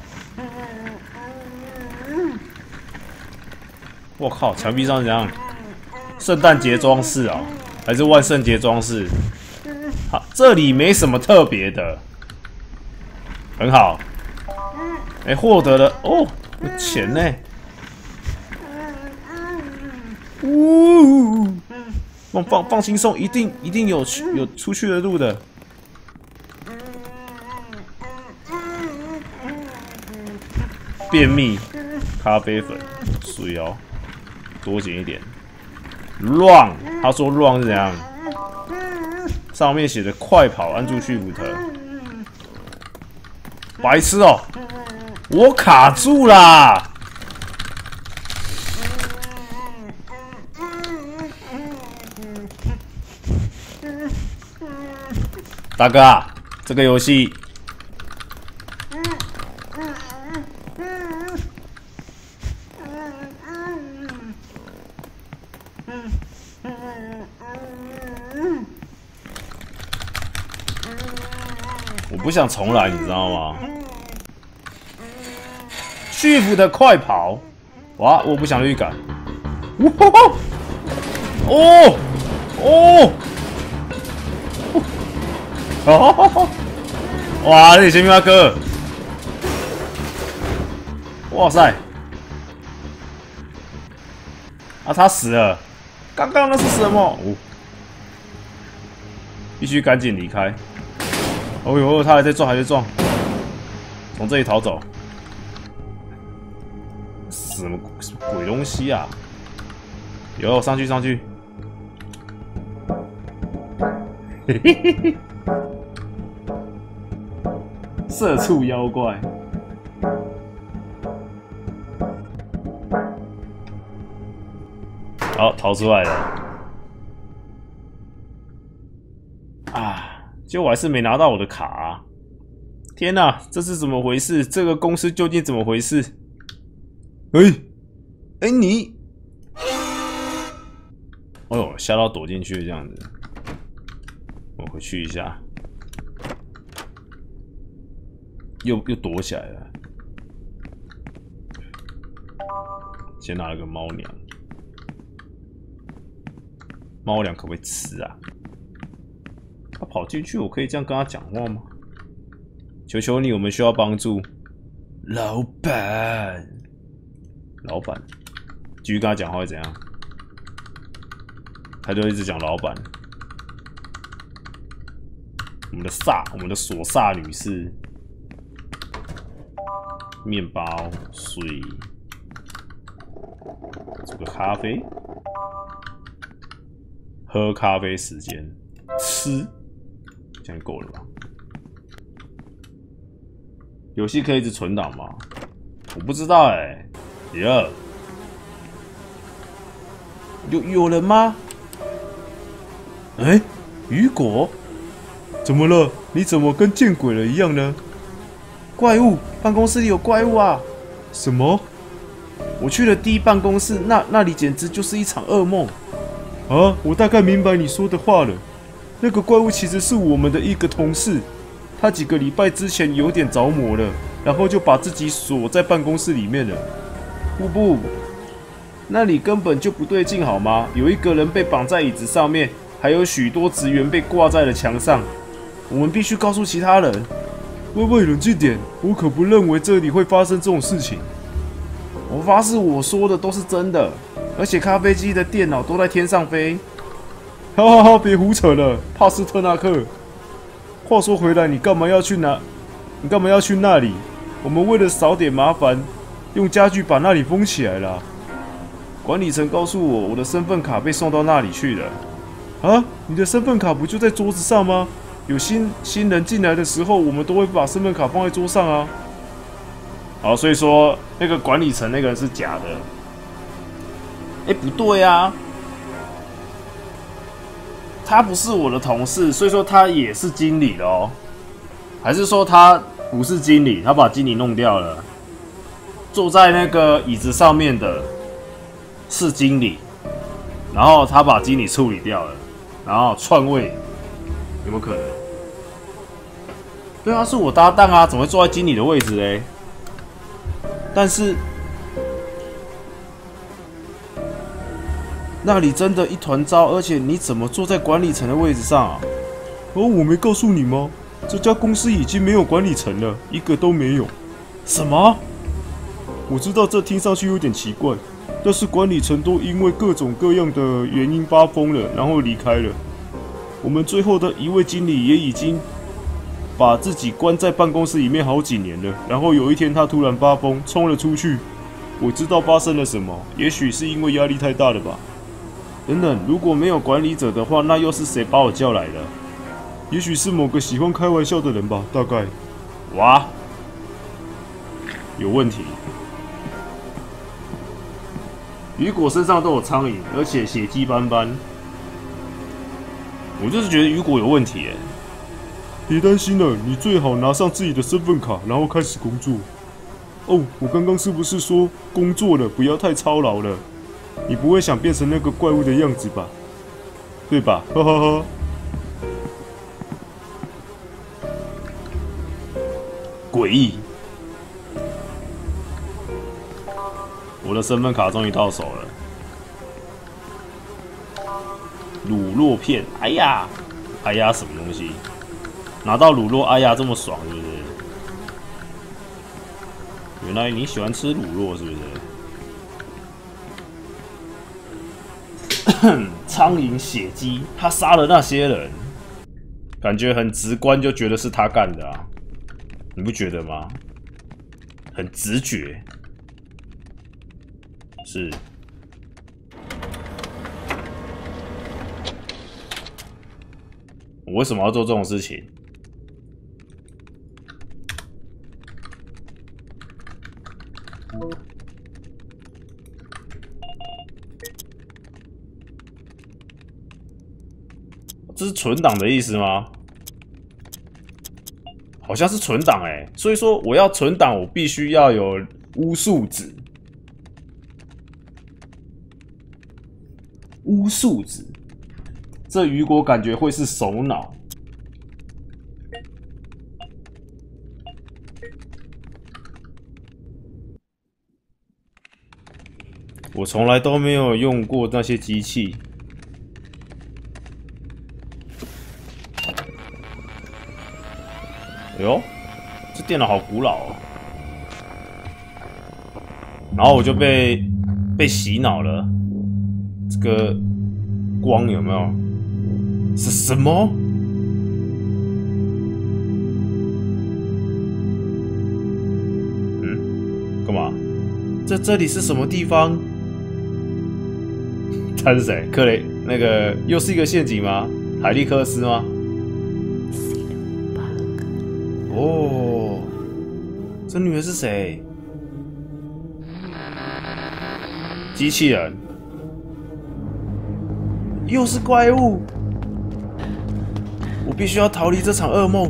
我靠，墙壁上是怎样？圣诞节装饰啊，还是万圣节装饰？好，这里没什么特别的，很好。哎、欸，获得了哦。有钱呢、欸！呜，放放放轻松，一定一定有有出去的路的。 便秘咖啡粉，水哦，多捡一点。Run， 他说 Run 是怎样？上面写着快跑，按住 Shift。白痴哦，我卡住啦！大哥啊，这个游戏。 我不想重来，你知道吗？Shift 的快跑，哇！我不想预感。哦哦哦！哇！这前面那个，哇塞！啊，他死了！刚刚那是什么？哦，必须赶紧离开。 哦呦，他还在撞，还在撞，从这里逃走。什么什么鬼东西啊！有，上去上去。嘿嘿嘿嘿，社畜妖怪。好，逃出来了。啊！ 结果我还是没拿到我的卡、啊，天哪，这是怎么回事？这个公司究竟怎么回事？哎、欸，哎、欸、你，哎呦，吓到躲进去这样子。我回去一下，又又躲起来了。先拿了个猫粮，猫粮可不可以吃啊？ 他跑进去，我可以这样跟他讲话吗？求求你，我们需要帮助。老板，老板，继续跟他讲话会怎样？他就一直讲老板。我们的萨，我们的索萨女士，面包、水，煮个咖啡，喝咖啡时间，吃。 这样够了吧？游戏可以一直存档吗？我不知道哎、欸。耶，有有人吗？哎、欸，雨果， 怎么了？你怎么跟见鬼了一样呢？ 怪物，办公室里有怪物啊！ 什么？ 我去了第一办公室，那那里简直就是一场噩梦。 啊，我大概明白你说的话了。 那个怪物其实是我们的一个同事，他几个礼拜之前有点着魔了，然后就把自己锁在办公室里面了。 不不，那里根本就不对劲好吗？有一个人被绑在椅子上面，还有许多职员被挂在了墙上。我们必须告诉其他人。 喂喂，冷静点，我可不认为这里会发生这种事情。 我发誓我说的都是真的，而且咖啡机的电脑都在天上飞。 哈哈哈！别胡扯了，帕斯特纳克。话说回来，你干嘛要去哪？你干嘛要去那里？我们为了少点麻烦，用家具把那里封起来了。 管理层告诉我，我的身份卡被送到那里去了。 啊，你的身份卡不就在桌子上吗？有新新人进来的时候，我们都会把身份卡放在桌上啊。 好，所以说那个管理层那个人是假的。哎，不对啊。 他不是我的同事，所以说他也是经理的哦。还是说他不是经理，他把经理弄掉了？坐在那个椅子上面的是经理，然后他把经理处理掉了，然后篡位，有没有可能？对啊，是我搭档啊，怎么会坐在经理的位置嘞？但是那里真的一团糟，而且你怎么坐在管理层的位置上啊？ 哦，我没告诉你吗？这家公司已经没有管理层了，一个都没有。 什么？ 我知道这听上去有点奇怪，但是管理层都因为各种各样的原因发疯了，然后离开了。我们最后的一位经理也已经…… 把自己关在办公室里面好几年了，然后有一天他突然发疯，冲了出去。我知道发生了什么，也许是因为压力太大了吧。等等，如果没有管理者的话，那又是谁把我叫来的？也许是某个喜欢开玩笑的人吧，大概。 哇，有问题。雨果身上都有苍蝇，而且血迹斑斑。我就是觉得雨果有问题耶。 别担心了，你最好拿上自己的身份卡，然后开始工作。哦，我刚刚是不是说工作了，不要太操劳了？你不会想变成那个怪物的样子吧？对吧？哈哈哈。 诡异。我的身份卡终于到手了。乳酪片，哎呀，哎呀，什么东西？拿到乳酪，哎呀，这么爽，是不是？原来你喜欢吃乳酪，是不是？苍蝇血迹，他杀了那些人，感觉很直观，就觉得是他干的啊，你不觉得吗？很直觉，是。我为什么要做这种事情？这是存档的意思吗？好像是存档哎，所以说我要存档，我必须要有巫术纸。巫术纸，这雨果感觉会是首脑。我从来都没有用过那些机器。哎呦，这电脑好古老哦！然后我就被被洗脑了。这个光有没有？是什么？嗯？干嘛？这这里是什么地方？他是谁？克雷？那个又是一个陷阱吗？海利克斯吗？哦，这女人是谁？机器人，又是怪物！我必须要逃离这场噩梦。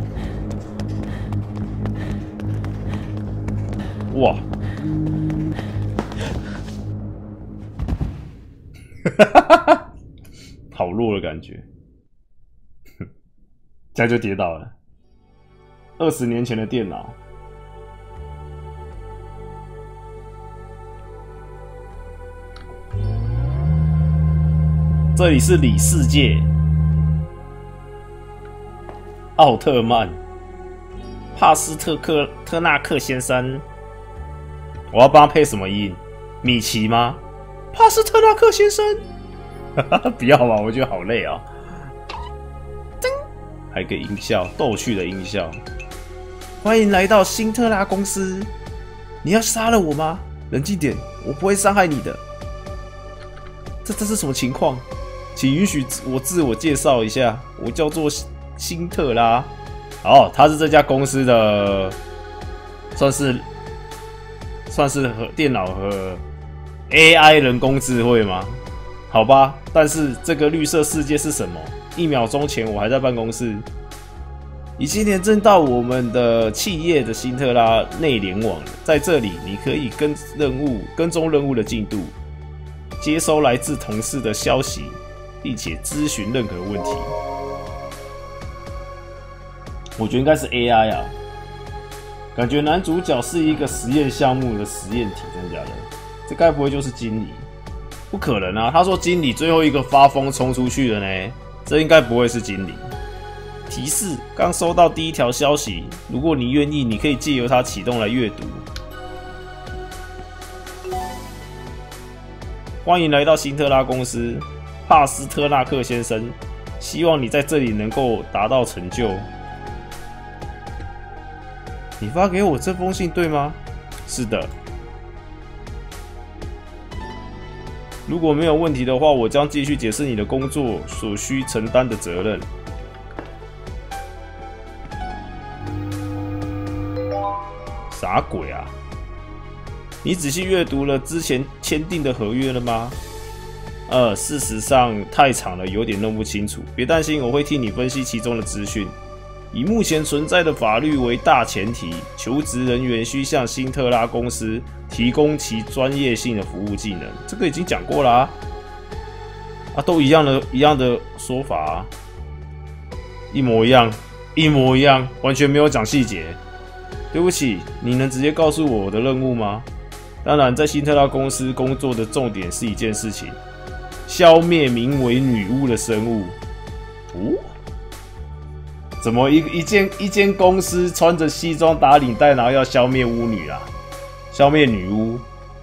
哇！好弱的感觉，这样就跌倒了。二十年前的电脑，这里是里世界。奥特曼，帕斯特克特纳克先生，我要帮他配什么音？米奇吗？帕斯特纳克先生，不要吧，我觉得好累啊、哦。还有个音效，逗趣的音效。欢迎来到辛特拉公司。你要杀了我吗？冷静点，我不会伤害你的。这这是什么情况？请允许我自我介绍一下，我叫做辛特拉。哦，他是这家公司的，算是算是和电脑和 A I 人工智慧吗？好吧，但是这个绿色世界是什么？一秒钟前我还在办公室。已经连正到我们的企业的辛特拉内联网了，在这里你可以跟任务跟踪任务的进度，接收来自同事的消息，并且咨询任何问题。我觉得应该是 A I 啊，感觉男主角是一个实验项目的实验体，真的假的？这该不会就是经理？不可能啊！他说经理最后一个发疯冲出去了呢，这应该不会是经理。提示：刚收到第一条消息，如果你愿意，你可以借由它启动来阅读。欢迎来到辛特拉公司，帕斯特纳克先生，希望你在这里能够达到成就。 你发给我这封信对吗？是的。如果没有问题的话，我将继续解释你的工作所需承担的责任。啥鬼啊？你仔细阅读了之前签订的合约了吗？呃，事实上太长了，有点弄不清楚。别担心，我会替你分析其中的资讯。以目前存在的法律为大前提，求职人员需向辛特拉公司提供其专业性的服务技能。这个已经讲过啦、啊，啊，都一样的，一样的说法、啊，一模一样，一模一样，完全没有讲细节。对不起，你能直接告诉我我的任务吗？当然，在辛特拉公司工作的重点是一件事情：消灭名为女巫的生物。哦。怎么一一间一间公司穿着西装打领带，然后要消灭巫女啊？消灭女巫？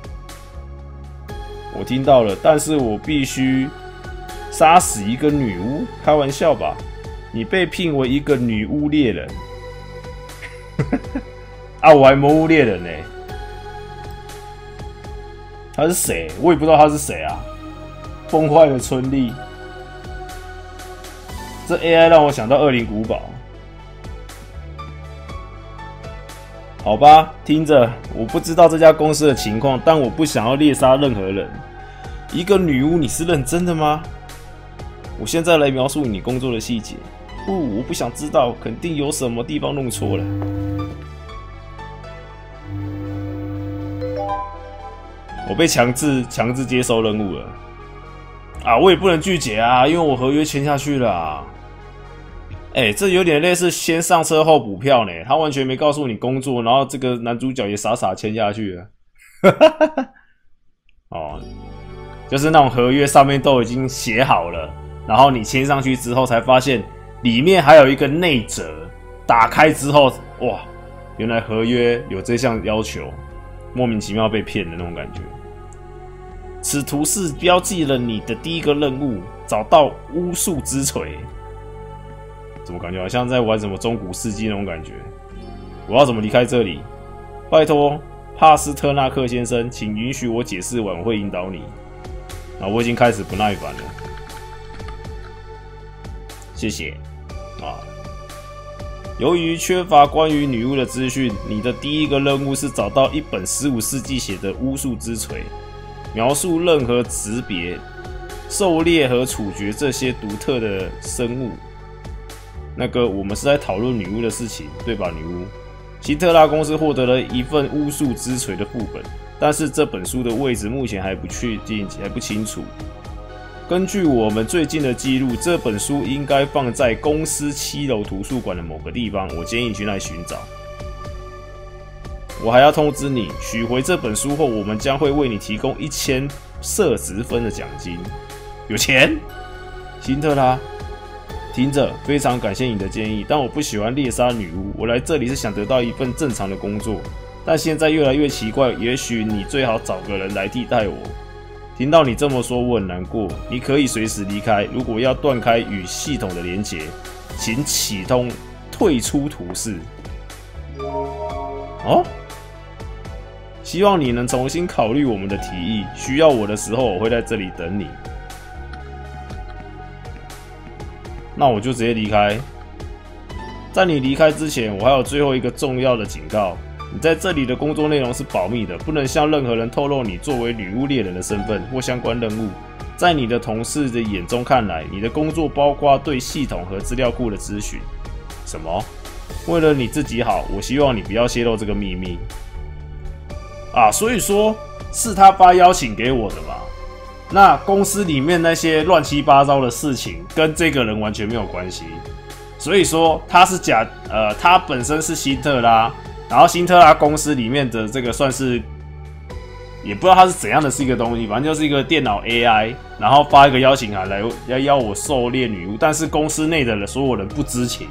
我听到了，但是我必须杀死一个女巫？开玩笑吧？你被聘为一个女巫猎人啊！我还魔巫猎人呢、欸？他是谁？我也不知道他是谁啊！崩坏了春丽。这 A I 让我想到恶灵古堡。好吧，听着，我不知道这家公司的情况，但我不想要猎杀任何人。一个女巫，你是认真的吗？我现在来描述你工作的细节。不，我不想知道，肯定有什么地方弄错了。我被强制强制接受任务了。啊，我也不能拒绝啊，因为我合约签下去了啊。哎、欸，这有点类似先上车后补票呢。他完全没告诉你工作，然后这个男主角也傻傻签下去了。哦，就是那种合约上面都已经写好了，然后你签上去之后才发现里面还有一个内则，打开之后，哇，原来合约有这项要求，莫名其妙被骗的那种感觉。此图示标记了你的第一个任务，找到巫术之锤。怎么感觉好像在玩什么中古世纪那种感觉？我要怎么离开这里？拜托，帕斯特纳克先生，请允许我解释完，我会引导你。啊，我已经开始不耐烦了。谢谢。啊，由于缺乏关于女巫的资讯，你的第一个任务是找到一本十五世纪写的巫术之锤，描述任何识别、狩猎和处决这些独特的生物。那个，我们是在讨论女巫的事情，对吧？女巫，希特拉公司获得了一份巫术之锤的副本，但是这本书的位置目前还不确定，还不清楚。根据我们最近的记录，这本书应该放在公司七楼图书馆的某个地方。我建议你去那里寻找。我还要通知你，取回这本书后，我们将会为你提供一千社值分的奖金。有钱？辛特拉。听着，非常感谢你的建议，但我不喜欢猎杀女巫。我来这里是想得到一份正常的工作，但现在越来越奇怪，也许你最好找个人来替代我。听到你这么说，我很难过。你可以随时离开，如果要断开与系统的连结，请启动退出图示。哦，希望你能重新考虑我们的提议。需要我的时候，我会在这里等你。那我就直接离开。在你离开之前，我还有最后一个重要的警告：你在这里的工作内容是保密的，不能向任何人透露你作为女巫猎人的身份或相关任务。在你的同事的眼中看来，你的工作包括对系统和资料库的咨询。什么？为了你自己好，我希望你不要泄露这个秘密。啊，所以说是他发邀请给我的嘛？那公司里面那些乱七八糟的事情跟这个人完全没有关系，所以说他是假呃，他本身是辛特拉，然后辛特拉公司里面的这个算是也不知道他是怎样的是一个东西，反正就是一个电脑 A I， 然后发一个邀请函来要邀我狩猎女巫，但是公司内的人所有人不知情，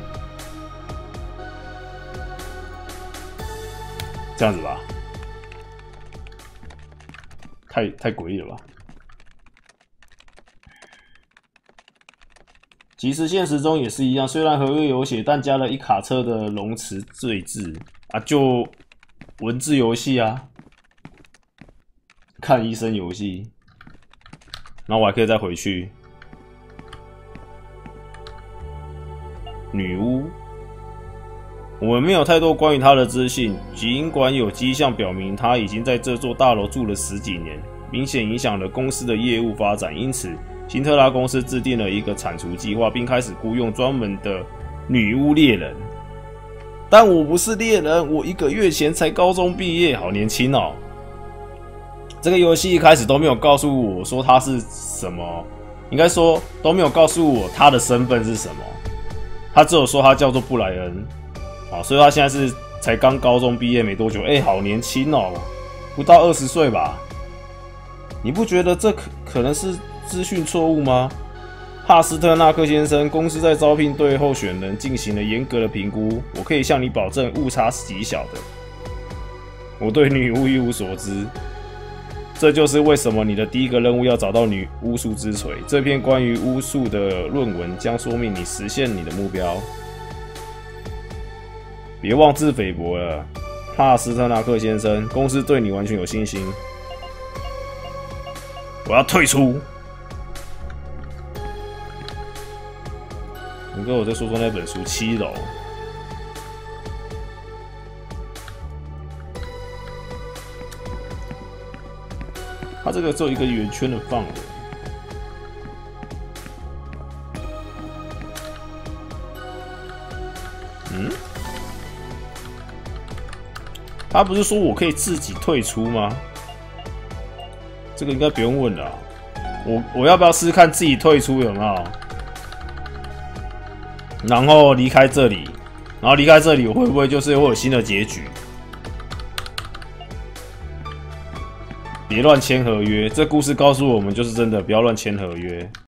这样子吧，太太诡异了吧。其实现实中也是一样，虽然合约有写，但加了一卡车的龙池坠字。 啊，就文字游戏啊，看医生游戏，然后我还可以再回去。女巫，我们没有太多关于她的资讯，尽管有迹象表明她已经在这座大楼住了十几年，明显影响了公司的业务发展，因此辛特拉公司制定了一个铲除计划，并开始雇佣专门的女巫猎人。但我不是猎人，我一个月前才高中毕业，好年轻哦。这个游戏一开始都没有告诉我说他是什么，应该说都没有告诉我他的身份是什么，他只有说他叫做布莱恩，啊，所以他现在是才刚高中毕业没多久，哎、欸，好年轻哦，不到二十岁吧？你不觉得这可可能是资讯错误吗？帕斯特纳克先生，公司在招聘对候选人进行了严格的评估，我可以向你保证，误差是极小的。我对女巫一无所知，这就是为什么你的第一个任务要找到女巫术之锤。这篇关于巫术的论文将说明你实现你的目标。别妄自菲薄了，帕斯特纳克先生，公司对你完全有信心。我要退出。你跟我再说说那本书《七楼》。它这个只有一个圆圈的范围。嗯？他不是说我可以自己退出吗？这个应该不用问了、啊。我我要不要试试看自己退出有没有？然后离开这里，然后离开这里，我会不会就是会有新的结局？别乱签合约，这故事告诉我们就是真的，不要乱签合约。